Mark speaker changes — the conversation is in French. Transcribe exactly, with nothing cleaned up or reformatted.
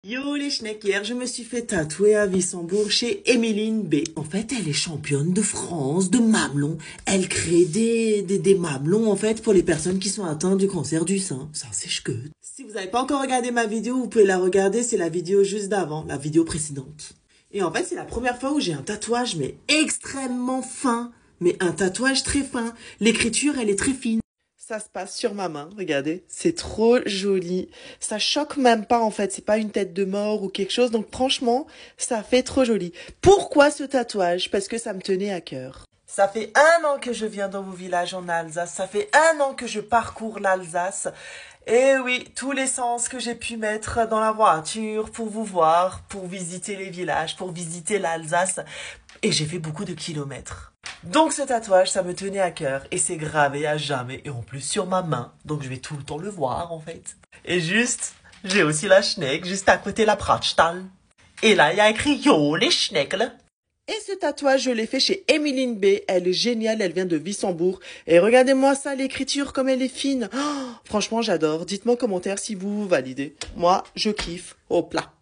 Speaker 1: Yo les schnecks, hier je me suis fait tatouer à Wissembourg chez Emeline B. En fait, elle est championne de France de mamelons. Elle crée des, des, des mamelons en fait pour les personnes qui sont atteintes du cancer du sein. Ça c'est que. Si vous n'avez pas encore regardé ma vidéo, vous pouvez la regarder, c'est la vidéo juste d'avant, la vidéo précédente. Et en fait, c'est la première fois où j'ai un tatouage mais extrêmement fin. Mais un tatouage très fin. L'écriture, elle est très fine. Ça se passe sur ma main, regardez, c'est trop joli. Ça choque même pas en fait, c'est pas une tête de mort ou quelque chose, donc franchement, ça fait trop joli. Pourquoi ce tatouage? Parce que ça me tenait à cœur. Ça fait un an que je viens dans vos villages en Alsace, ça fait un an que je parcours l'Alsace. Et oui, tous les sens que j'ai pu mettre dans la voiture pour vous voir, pour visiter les villages, pour visiter l'Alsace. Et j'ai fait beaucoup de kilomètres. Donc ce tatouage, ça me tenait à cœur et c'est gravé à jamais et en plus sur ma main. Donc je vais tout le temps le voir en fait. Et juste, j'ai aussi la schneck juste à côté la Prachttal. Et là, il y a écrit Yo les schneckles. Et ce tatouage, je l'ai fait chez Emeline B. Elle est géniale, elle vient de Wissembourg. Et regardez-moi ça, l'écriture comme elle est fine. Oh, franchement, j'adore. Dites-moi en commentaire si vous validez. Moi, je kiffe. Hop là.